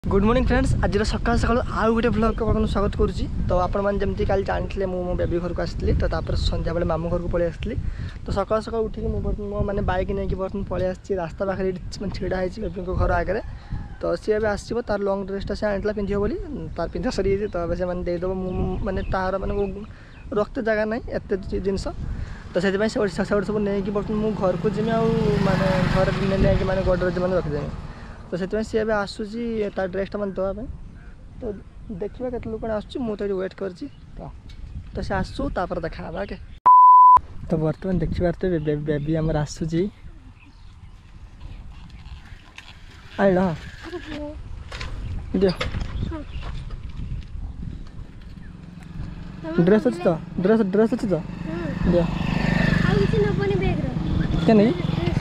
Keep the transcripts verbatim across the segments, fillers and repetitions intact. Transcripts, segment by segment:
Good morning friends आज सकाल सकाल आउ गोटे ब्लॉग को आपको स्वागत करुच्ची। तो आपमती काली जानी मो बेबी घर को आसती तो संध्या बेले मामू घर को पलि आसती। तो सकाल सकाल उठिक मो मैंने बाइक नहीं बर्तमान पलि आसी रास्ता पाखे छिड़ा है बेबी घर आगे। तो सी ए आसो तार लंग ड्रेसटा से आनी पिंध बोली तार पिंधा सरी तो से मैंने देदेव मैंने तार मैंने रक्त जगह ना एत जिनस तो से सब नहीं बर्तमान मु घर को जिमी आने घर नहीं मैंने गडरेज मैंने रखिदेमी। तो से सी ए आसूसी तार ड्रेसटा मैंने देवाई तो देखा के लोक आस मुझे वेट कर तो से आसू तापर देखा के। तो बर्तमान देखिए बेबी आमर आसूसी आइल दियो ड्रेस अच्छी तो ड्रेस ड्रेस अच्छी तो दियो क्या नहीं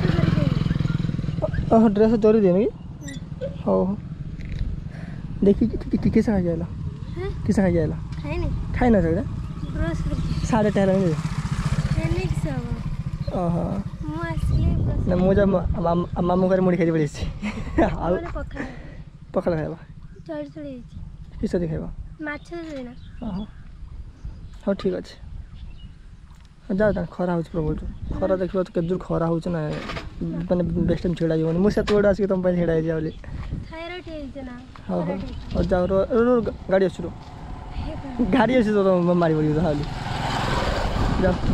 ओह ड्रेस जोरी दिए हो देखी किस खा जाएला किस खा जाएला खाई ना सर साढ़े टेर ओह ना मुझे मामू घर मुड़ी खाई पड़ी पखाड़ खाइबा किस खाइबा हाँ ठीक अच्छे जा खरा हो प्रबल खरा देखा तो केदूर खरा हो मैंने बेस्ट टाइम छिड़ा जीवन मुझे से आसिक तुम छिड़ा बोली हाँ हाँ जाओ रो रो गाड़ी अच्छी रो गाड़ी अच्छी तो तुम मारी पड़ी हाली जाओ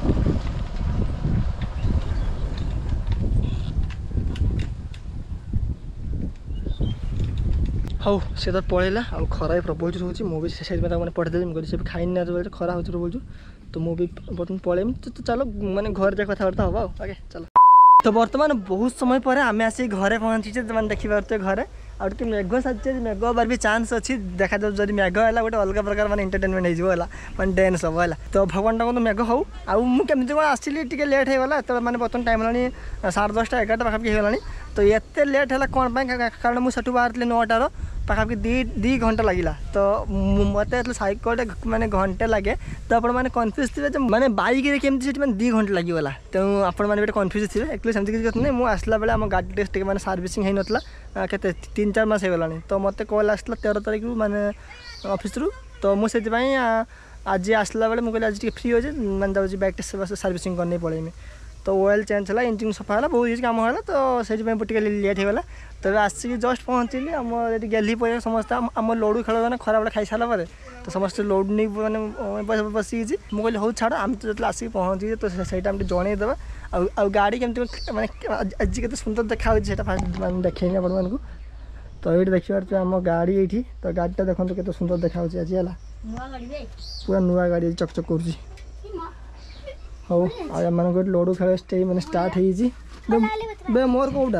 हाँ सी तो पलैला आ खरा प्रबल जोर हो मुझे मैंने पठेदेवी मुझे खाई ना जो खरा हो प्रबल तो मुझे बर्तमान पलैमी तो चलो मैंने घर जा कथबार्ता हम आगे चलो। तो बर्तमान बहुत समय पर आम आसी घरे पहुँचे मैंने देखिए घरे आउ टे मेघ साजे मेघ बार भी चान्स अच्छी देखा जाऊ जब मेघ है गोटे अलग प्रकार मैंने एंटरटेनमेंट हो मैंने डांस हम है। तो भगवान टाइम मेघ हो आमती कौन आसली टे लेट होगा तो मैंने बर्तमान टाइम है साढ़े दसटा एगारटा पाखापाखि होगा। तो ये लेट है कौन कारण मुझे बाहर नौटार पाखापाखि दी दी घंटा लगे तो मत सैकल मैंने घंटे लगे तो आप कन्फ्यूज थे जो मैंने बाइक केमती मैंने दी घंटा लगिगला तो आपने कन्फ्यूज थे एक्चुअली सेमती किसी कथा नहीं मुझे आसला बेले आम गाड़ी टेस्ट मैंने सर्विसिंग हो नाला के तीन चार मास होगा तो मत कल आसला तेरह तारीख मैंने ऑफिस रु तो मुझे आज आसला बेले मुझे आज फ्री हो मैंने जाऊँगी बाइक टेस्ट सर्विसिंग करने पड़ेमी। तो ऑयल चेंज है इंजिन सफा है बहुत किसी कम है तो से लेट होगा। तो आसिक जस्ट पहुँचली आम गेली पर समस्त आम लडू खेल मैंने खरा बेले खाई सारा तो समस्त लडू नहीं मैंने बसी मुझे हूँ छाड़ आम तो जो आसिक पहुँची तो से जनईदे आ गाड़ी केमती मैंने आज के सुंदर देखा फास्ट मैंने देखे आपण को। तो ये देखिए आम गाड़ी ये तो गाड़ीटा देखो के सुंदर देखा आज है पूरा नुआ गाड़ी चकचक कर हाँ आम गोटे लडू खेल स्टे मैंने स्टार्ट हो मोर कौटा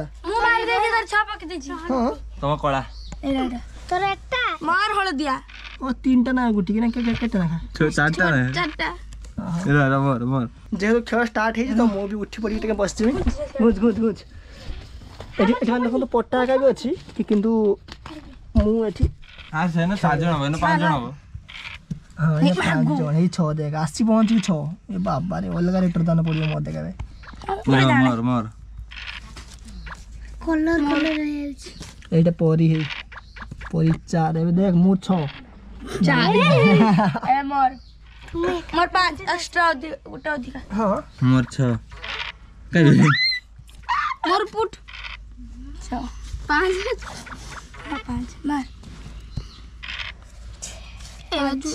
तुम कला मार हलदिया ओ तीन टा ना गुटी ना के केटा ना चारटा ना चारटा इरा मोर मोर जेहेतु खेल स्टार्ट हो तो मो भी उठी पड़ी टे बसजिमी गुज गुज गुज एठी एठी माने देखो पट्टा का भी अछि कि किंतु मु एठी आ से ना चार जण हो ना पांच जण हो हां ये पांच जण हे छ देख आसी पहुंची छ ए बाबा रे अलग रेटर दाना पड़ियो मो देखाबे मोर मोर मोर कलर कलर है एटा परी है परी चार ए देख मु छ चार ए मोर मोर पांच एक्स्ट्रा उठा अधिक हां मोर छ कई मोर पुट छ पांच पांच मार पांच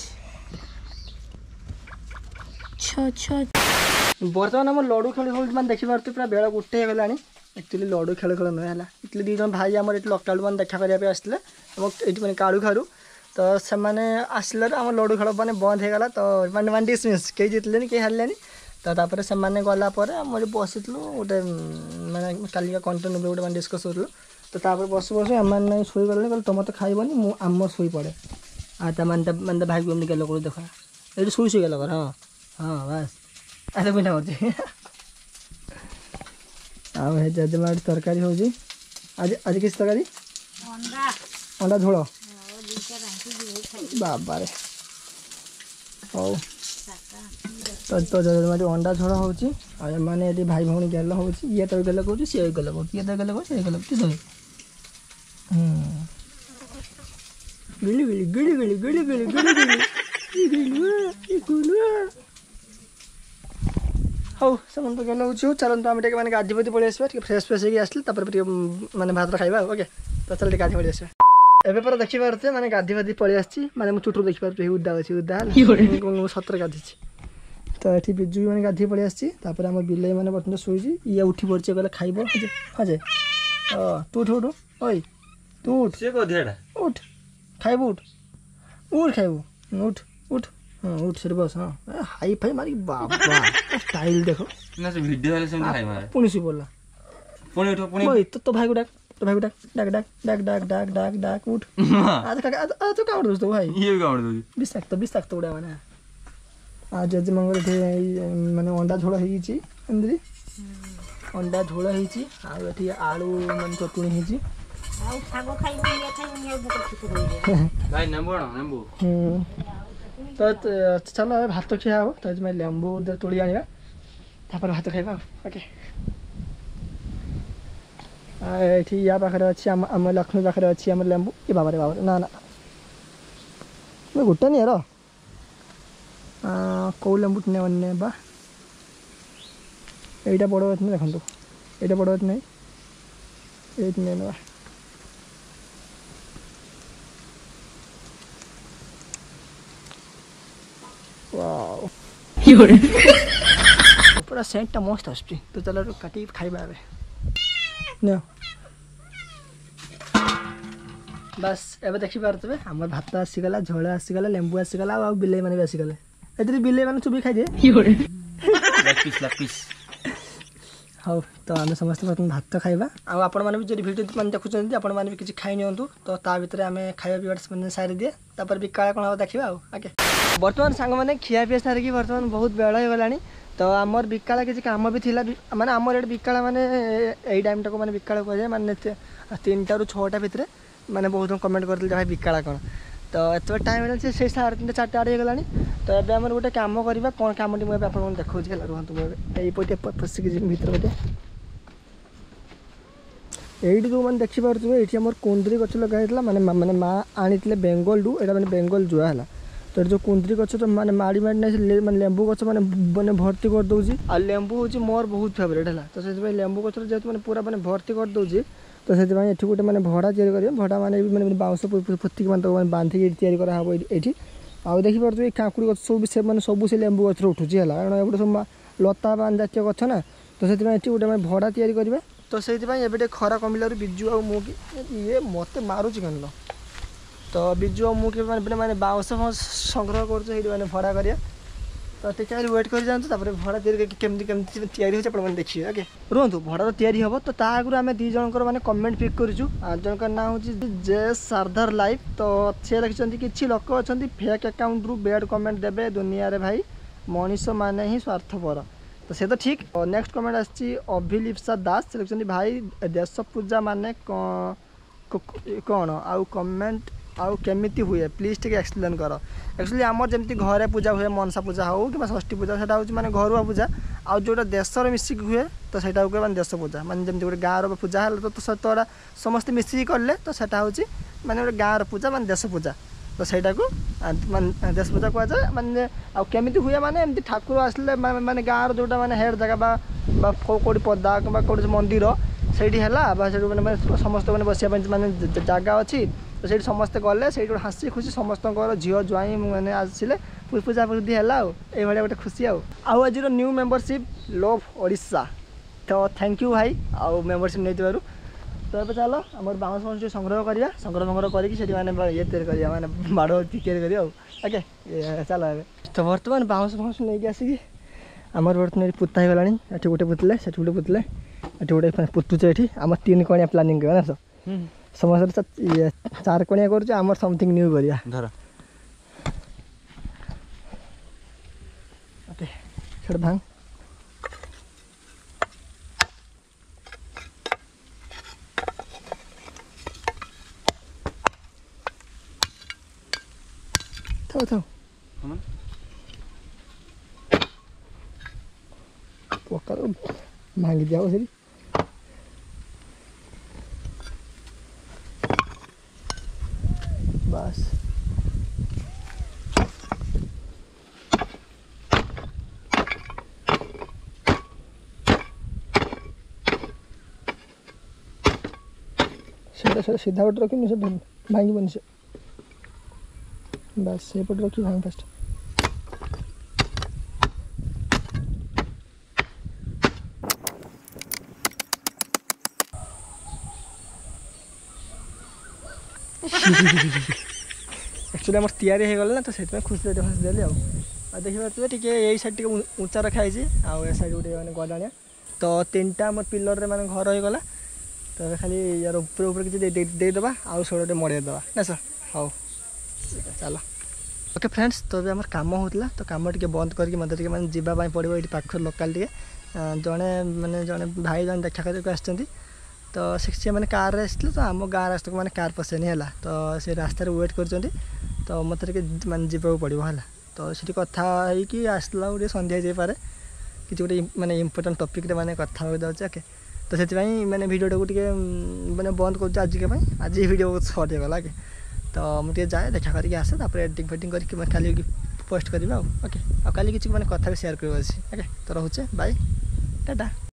छ छ बर्तमान आम लडू खेल मैंने देखी पार्थ पूरा बेला गोटे होगा एक्चुअली लडू खेल खेल नुहे है एक्चुअली दी जन भाई आम ये लकटा मैंने देखा करने आसते ये मैंने काड़ू खारू तो से आसला आम लडू खेल मैंने बंद होगा तो मैंने मैंने डिसमिस कई जीतले कई हारे तो तापर से गलापर आम बसी गोटे मैंने कालिका कंटेन्ट गोटे मैंने डिस्कस करूँ तो तापर बस बस आम मैंने शोई गले कहते तुम तो खाइबनी मु आम शोई पड़े आ मैंने मैंने भाई को गल कर देखा ये शुई शुई गल कर हाँ हाँ बस ऐसा कोई ना आउ है जजमा तरकारी हो आज आज किस तरकारी अंडा झोल बाबा रे हो तो तो जजमा अंडा झोल हो मैंने ये भाई भौणी गेल हो ये तो गल कह सी गल कह ये तो गल कह सी गल कि गिली गिली गिली गिली गिली गिली गिली गिली गिली ହଉ ସେମାନେ ତ ଗେଲ ହେଉଛି ହଉ ଚାଲନ୍ତୁ ଆମେ ଟିକେ ମାନେ ଗାଧି ପାଧି ପଳେଇ ଆସିବା ଟିକେ ଫ୍ରେଶ୍ ଫ୍ରେଶ୍ ହେଇକି ଆସିଲେ ତାପରେ ଟିକେ ମାନେ ଭାତ ଖାଇବା ଆଉ ଓକେ ତ ଚାଲ ଟିକେ ଗାଧି ପଳେଇ ଆସିବା ଏବେ ପରେ ଦେଖିପାରୁଥିବେ ମାନେ ଗାଧି ଫାଧି ପଳେଇ ଆସିଛି ମାନେ ମୁଁ ଚୁଟରୁ ଦେଖିପାରୁଛି ଉଦା ଅଛି ଉଦା ମୁଁ ସତରେ ଗାଧିଛି ତ ଏଠି ବିଜୁ ମାନେ ଗାଧି ପଳେଇ ଆସିଛି ତାପରେ ଆମ ବିଲେଇ ମାନେ ବର୍ତ୍ତମାନ ଶୋଇଛି ଇଏ ଉଠି ପଡ଼ିଛି କହିଲେ ଖାଇବ ହଁ ଯେ ହଁ ତୁ ଉଠ ଉଠୁ ଓଇ ତୁ ଉଠ ସେ କଧିଆଟା ଉଠ ଖାଇବୁ ଉଠ ଉଠ ଖାଇବୁ ଉଠ ଉଠ ହଁ ଉଠ ସେଠି ବସ ହଁ ହାଇ ଫାଇ ମାରି ବାବା ଷ୍ଟାଇଲ ଦେଖ ନା ସେ ଭିଡ଼ିଓ ହେଲେ ସେମିତି ଖାଇବା ପୁଣି ଶୋଇ ପଡ଼ିଲା ପୁଣି ଉଠ ପୁଣି ওই তো তো ভাইগো ডাক তো ভাইগো ডাক ডাক ডাক ডাক ডাক ডাক ডাক ডাক উঠ আজ কাকা আজ তো কাউড় দোস্ত ভাই ଇଏ ବି କାମୁଡ଼ି ଦେଉଛି ବିଷାକ୍ତ ବିଷାକ୍ତ ଗୁଡ଼ା ମାନେ ଆଉ ଜେଜେମାଙ୍କର ଏଠି ମାନେ ଅଣ୍ଡା ଝୋଳ ହେଇଛି ଏମିତି ଅଣ୍ଡା ଝୋଳ ହେଇଛି ଆଉ ଏଠି ଆଳୁ ମାନେ ଚଟୁଣି ହେଇଛି ଆଉ ଶାଗ ଖାଇବୁ ଇଏ ଖାଇବୁ ଇଏ ଭୋକ କିଛି ଭାଇ ନେମ୍ବୁ ଆଣ ନେମ୍ବୁ ହୁଁ ତ ଚାଲ ଏବେ ଭାତ ଖିଆ ହବ ତ ଆଜି ଲେମ୍ବୁ ତୋଳି ଆଣିବା ତାପରେ ଭାତ ଖାଇବା ଆଉ ଓକେ ଏଠି ୟା ପାଖରେ ଅଛି ଆମ ଆମ ଲକ୍ଷ୍ମୀ ପାଖରେ ଅଛି ଆମର ଲେମ୍ବୁ ଏ ବାବାରେ ବାବାରେ ନା ନା ଗୋଟେ ନିଏ ର କେଉଁ ଲେମ୍ବୁ ନେବା এইটা বড় আছে না দেখুন এইটা বড় আছে নাই এইটা নিয়ে নেওয়া वाओ पूरा सेंटा मस्त आसुची तो चलो काटी खाइबा आबे न बस एबे देखि पारतबे हमर भात आसीगला झोळ आसीगला लेंबू आसीगला आ बिले माने भी आसीगले एतरी बिले माने चुबी खाइ दे ଲାପିସ୍ ଲାପିସ୍ ହଉ ତ ଆମେ ସମସ୍ତେ ବର୍ତ୍ତମାନ ଭାତ ଖାଇବା ଆଉ ଆପଣମାନେ ବି ଯଦି ଭିଡ଼ିଓ ମାନେ ଦେଖୁଛନ୍ତି ଆପଣମାନେ ବି କିଛି ଖାଇ ନିଅନ୍ତୁ ତ ତା ଭିତରେ ଆମେ ଖାଇବା ପିଇବା ମାନେ ସାରି ଦିଏ ତାପରେ ବିକାଳ କ'ଣ ହେବ ଦେଖିବା ଆଉ ଆଗେ ବର୍ତ୍ତମାନ ସାଙ୍ଗମାନେ ଖିଆ ପିଆ ସାରିକି ବର୍ତ୍ତମାନ ବହୁତ ବେଳ ହେଇଗଲାଣି ତ ଆମର ବିକାଳ କିଛି କାମ ବି ଥିଲା ମାନେ ଆମର ଏଠି ବିକାଳ ମାନେ ଏଇ ଟାଇମ୍ଟାକୁ ମାନେ ବିକାଳ କୁହାଯାଏ ମାନେ ତିନିଟାରୁ ଛଅଟା ଭିତରେ ମାନେ ବହୁତ କମେଣ୍ଟ କରିଥିଲେ ଭାଇ ବିକାଳ କ'ଣ ତ ଏତେ ଟାଇମ୍ ହେଲାଣି ସେ ସାଢ଼େ ତିନିଟା ଚାରିଟା ଆଡ଼େ ହେଇଗଲାଣି ତ ଏବେ ଆମର ଗୋଟେ କାମ କରିବା କ'ଣ କାମଟି ମୁଁ ଏବେ ଆପଣଙ୍କୁ ଦେଖାଉଛି ହେଲା ରୁହନ୍ତୁ ମୁଁ ଏବେ ଏଇପଟେ ପଶିକି ଯିବି ଭିତରେ ପଟେ ଏଇଠି ଯେଉଁମାନେ ଦେଖିପାରୁଥିବେ ଏଇଠି ଆମର କୁନ୍ଦୁରି ଗଛ ଲଗା ହେଇଥିଲା ମାନେ ମାନେ ମା ଆଣିଥିଲେ ବେଙ୍ଗଲରୁ ଏଇଟା ମାନେ ବେଙ୍ଗଲ ଜୁଆ ହେଲା ତ ଏଠି ଯେଉଁ କୁନ୍ଦୁରି ଗଛ ତ ମାନେ ମାଡ଼ି ମାଡ଼ି ନାହିଁ ମାନେ ଲେମ୍ବୁ ଗଛ ମାନେ ମାନେ ଭର୍ତ୍ତି କରିଦେଉଛି ଆଉ ଲେମ୍ବୁ ହେଉଛି ମୋର ବହୁତ ଫେଭରେଟ୍ ହେଲା ତ ସେଥିପାଇଁ ଲେମ୍ବୁ ଗଛରେ ଯେହେତୁ ମାନେ ପୁରା ମାନେ ଭର୍ତ୍ତି କରିଦେଉଛି ତ ସେଥିପାଇଁ ଏଠି ଗୋଟେ ମାନେ ଭଡ଼ା ତିଆରି କରିବେ ଭଡ଼ା ମାନେ ବି ମାନେ ବାଉଁଶ ପୋତିକି ମାନେ ତାକୁ ମାନେ ବାନ୍ଧିକି ତିଆରି କରାହେବ ଏଇଠି ଆଉ ଦେଖିପାରୁଥିବେ ଏଇ କାକୁଡ଼ି ଗଛ ସବୁ ସେମାନେ ସବୁ ସେ ଲେମ୍ବୁ ଗଛରେ ଉଠୁଛି ହେଲା କାରଣ ଏପଟେ ସବୁ ଲତା ବାନ୍ ଜାତୀୟ ଗଛ ନା ତ ସେଥିପାଇଁ ଏଠି ଗୋଟେ ମାନେ ଭଡ଼ା ତିଆରି କରିବେ ତ ସେଇଥିପାଇଁ ଏବେ ଟିକେ ଖରା କମିଲାରୁ ବିଜୁ ଆଉ ମୁଁ କି ଇଏ ମୋତେ ମାରୁଛି କେନ ତ ବିଜୁ ଆଉ ମୁଁ କି ମାନେ ମାନେ ବାଉଁଶ ଫାଉଁଶ ସଂଗ୍ରହ କରୁଛୁ ସେଇଠି ମାନେ ଭଡ଼ା କରିବା ତ ଟିକେ ୱେଟ୍ କରିଯାଆନ୍ତୁ ତାପରେ ଭଡ଼ା ତିଆରି କେମିତି କେମିତି ତିଆରି ହେଉଛି ଆପଣମାନେ ଦେଖିବେ ଓକେ ରୁହନ୍ତୁ ଭଡ଼ାର ତିଆରି ହେବ ତ ତା ଆଗରୁ ଆମେ ଦୁଇ ଜଣଙ୍କର ମାନେ କମେଣ୍ଟ ପିକ୍ କରିଛୁ ଆଉ ଜଣଙ୍କର ନାଁ ହେଉଛି ଜେ ସାରଦାର ଲାଇଫ୍ ତ ସେ ଲେଖିଛନ୍ତି କିଛି ଲୋକ ଅଛନ୍ତି ଫେକ୍ ଆକାଉଣ୍ଟରୁ ବେଡ୍ କମେଣ୍ଟ ଦେବେ ଦୁନିଆରେ ଭାଇ ମଣିଷ ମାନେ ହିଁ ସ୍ୱାର୍ଥପର ତ ସେ ତ ଠିକ୍ ନେକ୍ସଟ କମେଣ୍ଟ ଆସିଛି ଅଭିଲିପ୍ସା ଦାସ ସେ ଲେଖିଛନ୍ତି ଭାଇ ଦେଶ ପୂଜା ମାନେ କ'ଣ ଆଉ କମେଣ୍ଟ ଆଉ କେମିତି ହୁଏ ପ୍ଲିଜ୍ ଟିକେ ଏକ୍ସପ୍ଲେନ୍ କର ଆକ୍ଚୁଆଲି ଆମର ଯେମିତି ଘରେ ପୂଜା ହୁଏ ମନସା ପୂଜା ହେଉ କିମ୍ବା ଷଷ୍ଠୀ ପୂଜା ସେଇଟା ହେଉଛି ମାନେ ଘରୁଆ ପୂଜା ଆଉ ଯେଉଁଟା ଦେଶରେ ମିଶିକି ହୁଏ ତ ସେଇଟା ହୁଏ ମାନେ ଦେଶ ପୂଜା ମାନେ ଯେମିତି ଗୋଟେ ଗାଁର ପୂଜା ହେଲା ତ ସେତେଟା ସମସ୍ତେ ମିଶିକି କଲେ ତ ସେଇଟା ହେଉଛି ମାନେ ଗୋଟେ ଗାଁର ପୂଜା ମାନେ ଦେଶ ପୂଜା ତ ସେଇଟାକୁ ମାନେ ଦେଶ ପୂଜା କୁହାଯାଏ ମାନେ ଆଉ କେମିତି ହୁଏ ମାନେ ଏମିତି ଠାକୁର ଆସିଲେ ମାନେ ଗାଁର ଯେଉଁଟା ମାନେ ହେଡ଼୍ ଜାଗା ବା କେଉଁଠି ପଦା କିମ୍ବା କେଉଁଠି ମନ୍ଦିର ସେଇଠି ହେଲା ବା ସେଇଠୁ ମାନେ ସମସ୍ତେ ମାନେ ବସିବା ପାଇଁ ମାନେ ଜାଗା ଅଛି ତ ସେଇଠି ସମସ୍ତେ ଗଲେ ସେଇଠି ଗୋଟେ ହାସି ଖୁସି ସମସ୍ତଙ୍କର ଝିଅ ଜ୍ୱାଇଁ ମାନେ ଆସିଲେ ପୂଜା ପୂଜି ହେଲା ଆଉ ଏଇଭଳିଆ ଗୋଟେ ଖୁସି ଆଉ ଆଉ ଆଜିର ନ୍ୟୁ ମେମ୍ବରସିପ୍ ଲଭ୍ ଓଡ଼ିଶା ତ ଥ୍ୟାଙ୍କ ୟୁ ଭାଇ ଆଉ ମେମ୍ବରସିପ୍ ନେଇଥିବାରୁ ତ ଏବେ ଚାଲ ଆମର ବାଉଁଶ ବାଉଁଶ ସଂଗ୍ରହ କରିବା ସଂଗ୍ରହ ସଂଗ୍ରହ କରିକି ସେଠି ମାନେ ଇଏ ତିଆରି କରିବା ମାନେ ବାଡ଼ ତିଆରି କରିବା ଆଉ ଓକେ ଚାଲ ଏବେ ତ ବର୍ତ୍ତମାନ ବାଉଁଶ ବାଉଁଶ ନେଇକି ଆସିକି ଆମର ବର୍ତ୍ତମାନ ଏଠି ପୋତା ହେଇଗଲାଣି ଏଠି ଗୋଟେ ପୋତିଲେ ସେଠି ଗୋଟେ ପୋତିଲେ ଏଠି ଗୋଟେ ପୋତୁଛେ ଏଠି ଆମର ତିନି କଣିଆ ପ୍ଲାନିଂ କରିବା ଜାଣିଛ ସମସ୍ତେ ଚାରି କଣିଆ କରୁଛୁ ଆମର ସମଥିଙ୍ଗ ନ୍ୟୁ କରିବା ଧର ଓକେ ସେଟା ଭାଙ୍ଗ ଥାଉ ଥାଉ ପକାର ଭାଙ୍ଗି ଦିଆବ ସେଠି ବାସ୍ ସେଇଟା ସେଇଟା ସିଧା ପଟେ ରଖିନି ସେ ଭାଙ୍ଗିବନି ସେ ବାସ୍ ସେଇପଟେ ରଖି ଭାଙ୍ଗି ଫାଷ୍ଟ एक्चुअली आम तैयारी हो गला ना तो से खुशी हसीदेली आउ देखिए टी यही साइड टी उच्चा रखा है आउ ए साइड गोटे मैंने गलाणिया तो तीन टा आम पिलर मैंने घर होगा तो खाली यार ऊपर ऊपर किसी देदेबा आउ सोटे मड़ेदेवा ना सर हाँ चलो ओके फ्रेंड्स तो आम कम होता तो कम टे बंद करके मतलब मैंने जावाई पड़ो ये पाख लोकाल टे जड़े मैंने जड़े भाई जन देखा करके आसती तो से मैंने कार आसते तो आम गाँव रास्ता को मैंने कार पसेनी है तो से रास्तार वेट कर तो मत मैंने जावाक पड़ो है तो सीटी कथा होगी आसला गोटे सन्ध्या जापे कि गोटे मैंने इम्पोर्टाट टपिक मैंने कथा हो जाऊँ ओके तो से मैंने भिडियो को मैंने बंद कर आज आज भिडियो बहुत सर्ट होगा कि तो मुझे जाए देखा करके आसे एडिटिंग फेडिंग करके खाली पोस्ट करा ओके आ किसी मैंने कथा भी सेयार कर ओके तो रोचे बाय टाटा।